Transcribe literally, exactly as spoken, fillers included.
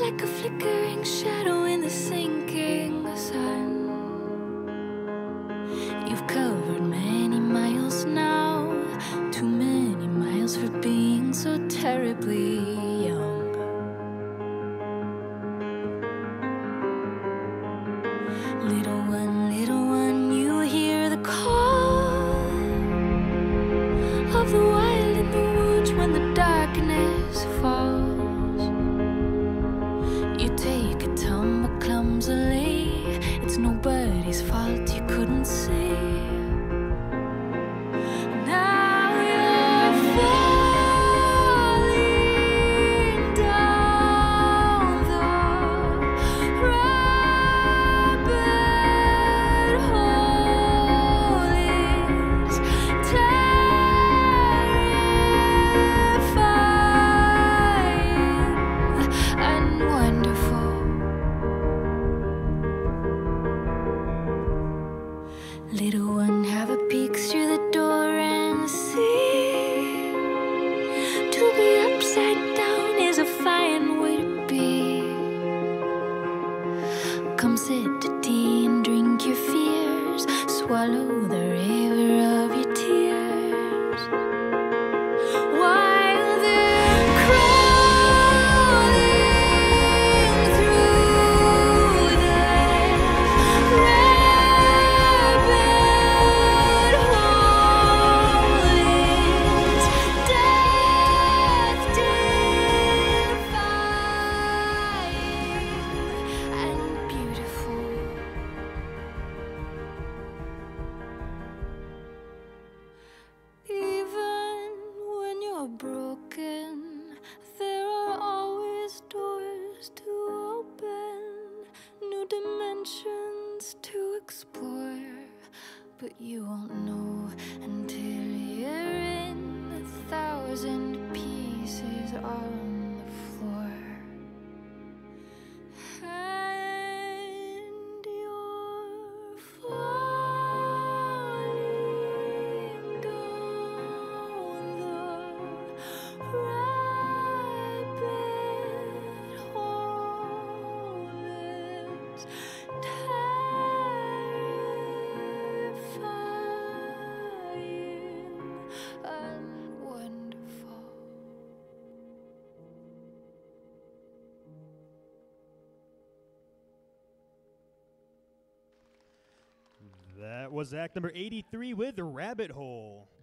like a flickering shadow in the sinking sun. You've covered many miles now, too many miles for being so terribly young. Little one, little one, you hear the call of the wild in the woods when the darkness falls. You take a tumble clumsily, it's nobody's fault you couldn't see. Now you're falling down the rabbit hole. It's terrifying and wonderful. Little one, have a peek through the door and see. To be upside down is a fine way to be. Come sit to tea and drink your fears, swallow the river of your tears. While they're crawling through the rabbit hole, it's death-defying and beautiful. Even when you're broken, there are always doors to open, new dimensions to explore. But you won't know until you're in a thousand pieces on the floor. And you're falling down the rabbit hole. It's terrifying and wonderful. That was act number eighty-three with Rabbit Hole.